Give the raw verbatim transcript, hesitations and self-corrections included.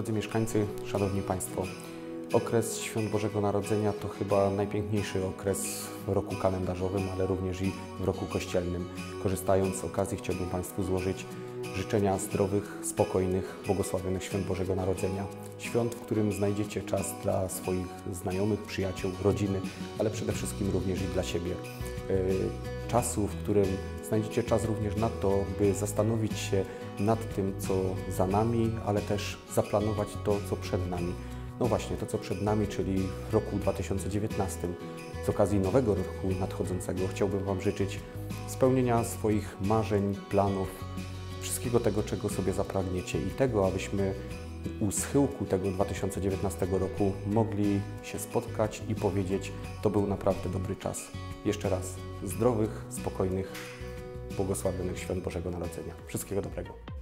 Drodzy mieszkańcy, szanowni Państwo, okres Świąt Bożego Narodzenia to chyba najpiękniejszy okres w roku kalendarzowym, ale również i w roku kościelnym. Korzystając z okazji chciałbym Państwu złożyć życzenia zdrowych, spokojnych, błogosławionych Świąt Bożego Narodzenia. Świąt, w którym znajdziecie czas dla swoich znajomych, przyjaciół, rodziny, ale przede wszystkim również i dla siebie. Czasu, w którym znajdziecie czas również na to, by zastanowić się nad tym, co za nami, ale też zaplanować to, co przed nami. No właśnie, to co przed nami, czyli w roku dwa tysiące dziewiętnastym. Z okazji nowego roku nadchodzącego chciałbym Wam życzyć spełnienia swoich marzeń, planów, wszystkiego tego, czego sobie zapragniecie i tego, abyśmy u schyłku tego dwa tysiące dziewiętnastego roku mogli się spotkać i powiedzieć, to był naprawdę dobry czas. Jeszcze raz zdrowych, spokojnych, błogosławionych Świąt Bożego Narodzenia. Wszystkiego dobrego.